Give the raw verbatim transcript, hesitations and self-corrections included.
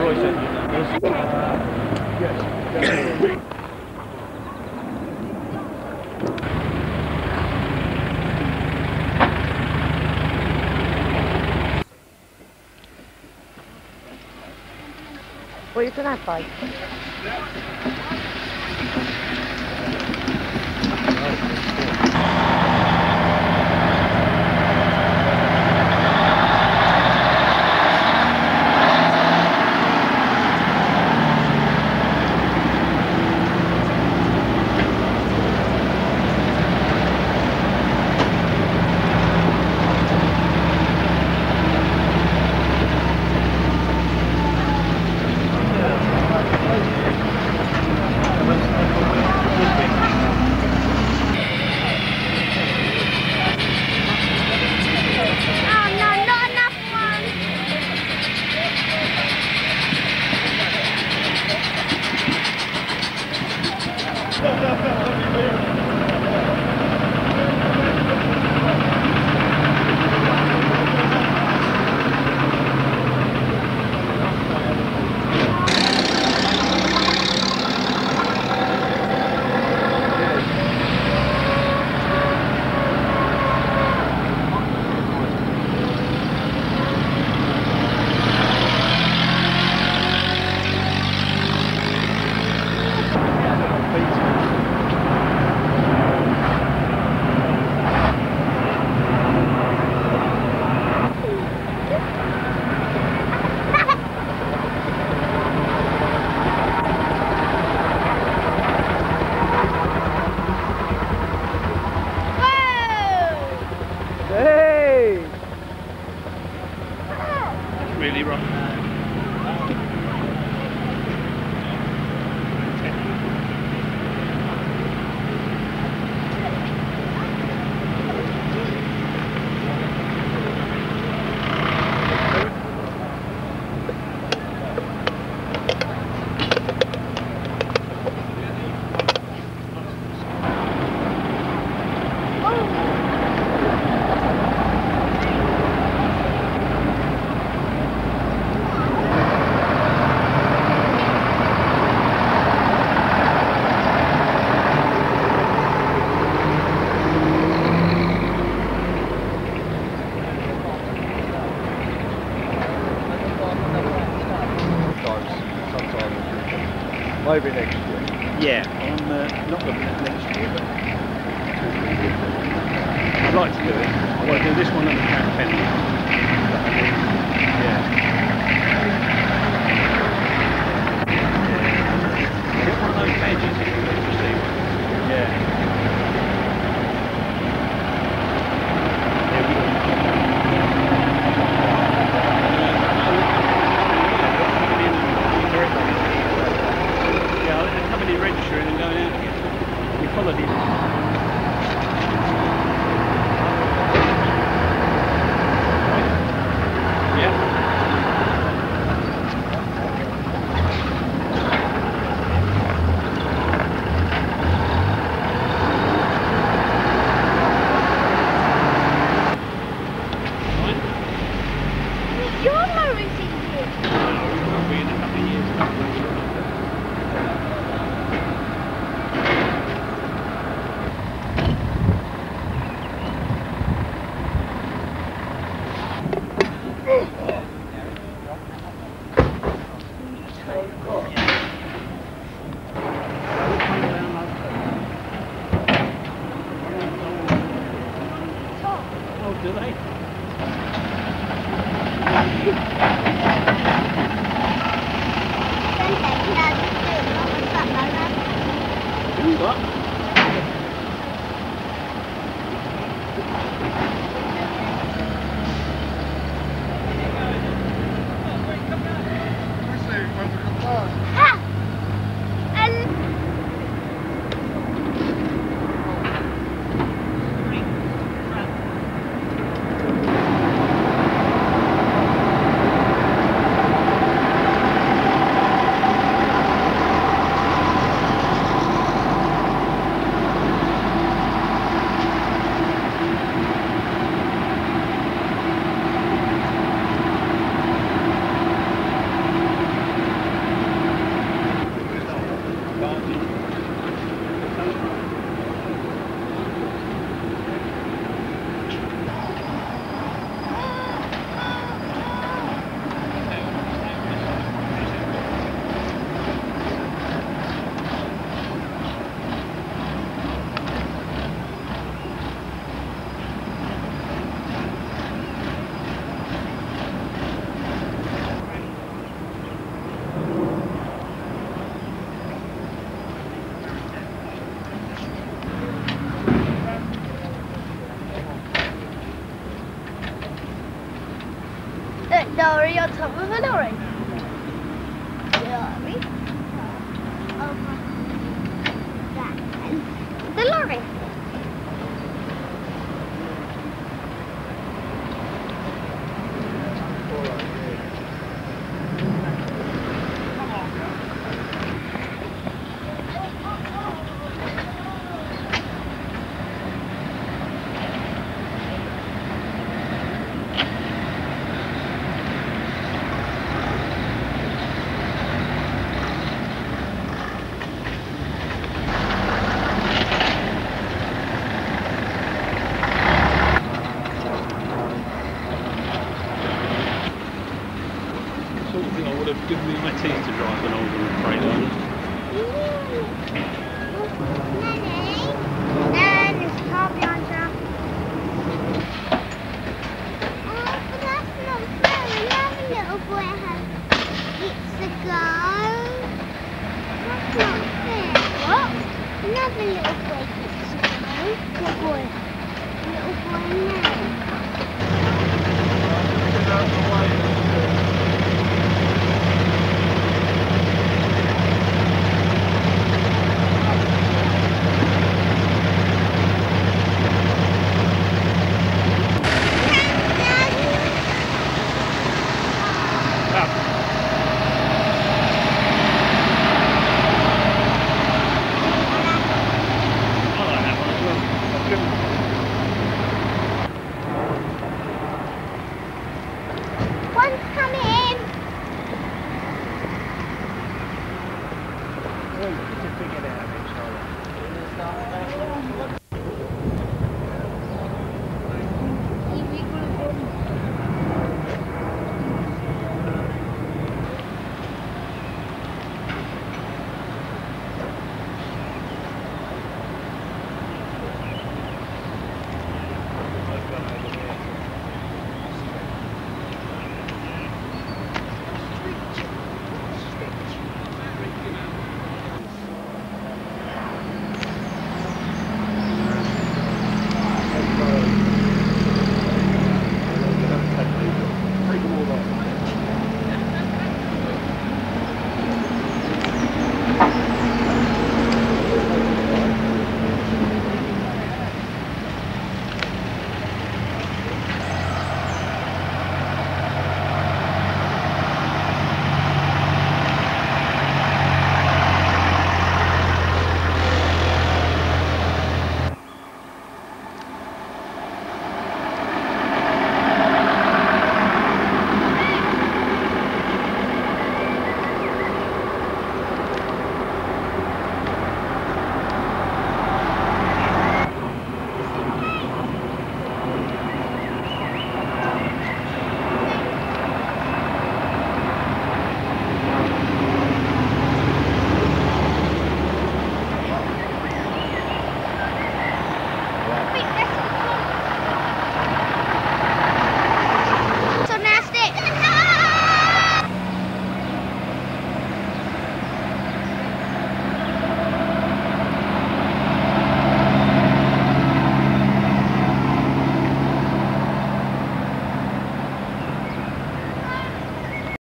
voice engine numbers. Uh, yes. What are you gonna have, bike? Really rough. Maybe next year. Yeah, I'm uh, not looking at next year, but I'd like to do it. I want to do this one at the Cat Penny. Yeah. Get one of those badges if you want to see one. Yeah. Registering and going out again. You followed him. Yeah. Your mother is in here. No, we won't be in a couple of years. Oh, do they? Do what? lorry on top of a lorry. Lorry. Over that. The lorry. Sort of thing I would have given me my teeth to drive when I was on the train line. Nanny, there's a car behind you. Oh, but that's not fair. Another little boy has it's a girl. That's not fair. What? Another little boy gets a girl. What boy? Little boy now. One's coming.